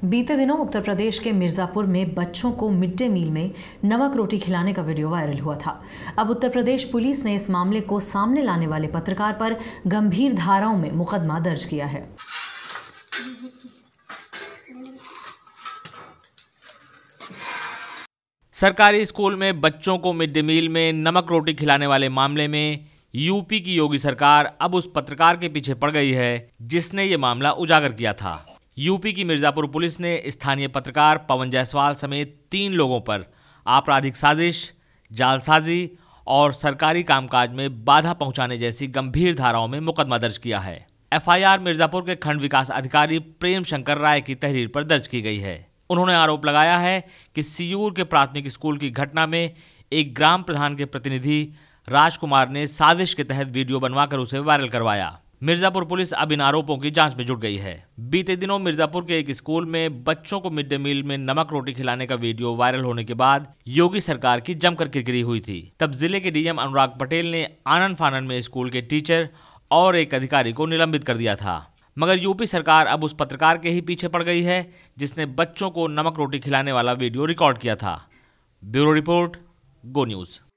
बीते दिनों उत्तर प्रदेश के मिर्जापुर में बच्चों को मिड डे मील में नमक रोटी खिलाने का वीडियो वायरल हुआ था। अब उत्तर प्रदेश पुलिस ने इस मामले को सामने लाने वाले पत्रकार पर गंभीर धाराओं में मुकदमा दर्ज किया है। सरकारी स्कूल में बच्चों को मिड डे मील में नमक रोटी खिलाने वाले मामले में यूपी की योगी सरकार अब उस पत्रकार के पीछे पड़ गई है जिसने ये मामला उजागर किया था। यूपी की मिर्जापुर पुलिस ने स्थानीय पत्रकार पवन जायसवाल समेत 3 लोगों पर आपराधिक साजिश, जालसाजी और सरकारी कामकाज में बाधा पहुंचाने जैसी गंभीर धाराओं में मुकदमा दर्ज किया है। एफआईआर मिर्जापुर के खंड विकास अधिकारी प्रेम शंकर राय की तहरीर पर दर्ज की गई है। उन्होंने आरोप लगाया है कि सियूर के प्राथमिक स्कूल की घटना में एक ग्राम प्रधान के प्रतिनिधि राजकुमार ने साजिश के तहत वीडियो बनवाकर उसे वायरल करवाया। मिर्जापुर पुलिस अब इन आरोपों की जांच में जुट गई है। बीते दिनों मिर्जापुर के एक स्कूल में बच्चों को मिड डे मील में नमक रोटी खिलाने का वीडियो वायरल होने के बाद योगी सरकार की जमकर किरकिरी हुई थी। तब जिले के डीएम अनुराग पटेल ने आनन फानन में स्कूल के टीचर और एक अधिकारी को निलंबित कर दिया था। मगर यूपी सरकार अब उस पत्रकार के ही पीछे पड़ गई है जिसने बच्चों को नमक रोटी खिलाने वाला वीडियो रिकॉर्ड किया था। Bureau report, go news.